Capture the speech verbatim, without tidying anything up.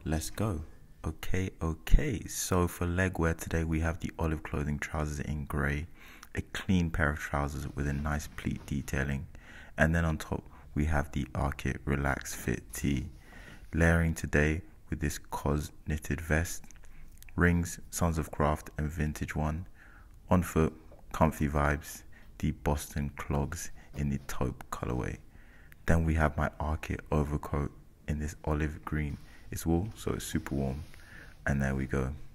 Let's go. Okay, okay. So for leg wear today, we have the olive clothing trousers in grey, a clean pair of trousers with a nice pleat detailing, and then on top we have the Arket Relax Fit tee. Layering today with this Cos knitted vest, rings, Sons of Craft and vintage one. On foot, comfy vibes, the Boston clogs in the taupe colorway. Then we have my Arket overcoat in this olive green. It's wool, so it's super warm. And there we go.